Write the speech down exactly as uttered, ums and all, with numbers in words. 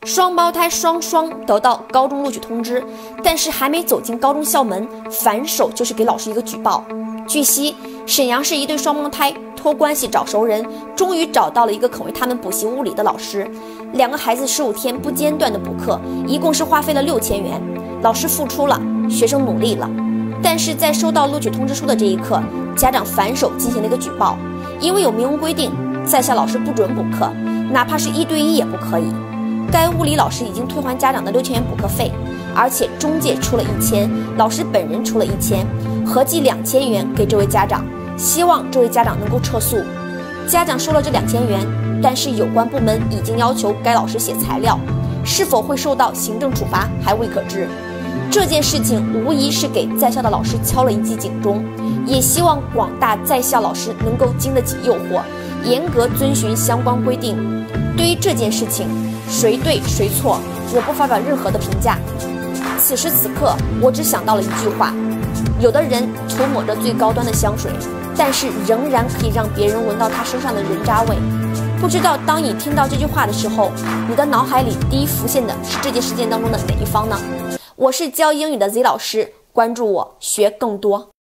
双胞胎双双得到高中录取通知，但是还没走进高中校门，反手就是给老师一个举报。据悉，沈阳市一对双胞胎托关系找熟人，终于找到了一个肯为他们补习物理的老师。两个孩子十五天不间断的补课，一共是花费了六千元。老师付出了，学生努力了，但是在收到录取通知书的这一刻，家长反手进行了一个举报，因为有明文规定，在校老师不准补课，哪怕是一对一也不可以。该物理老师已经退还家长的六千元补课费，而且中介出了一千，老师本人出了一千，合计两千元给这位家长，希望这位家长能够撤诉。家长收了这两千元，但是有关部门已经要求该老师写材料，是否会受到行政处罚还未可知。这件事情无疑是给在校的老师敲了一记警钟，也希望广大在校老师能够经得起诱惑，严格遵循相关规定。对于这件事情，谁对谁错，我不发表任何的评价。此时此刻，我只想到了一句话：有的人涂抹着最高端的香水，但是仍然可以让别人闻到他身上的人渣味。不知道当你听到这句话的时候，你的脑海里第一浮现的是这件事件当中的哪一方呢？我是教英语的 Z 老师，关注我，学更多。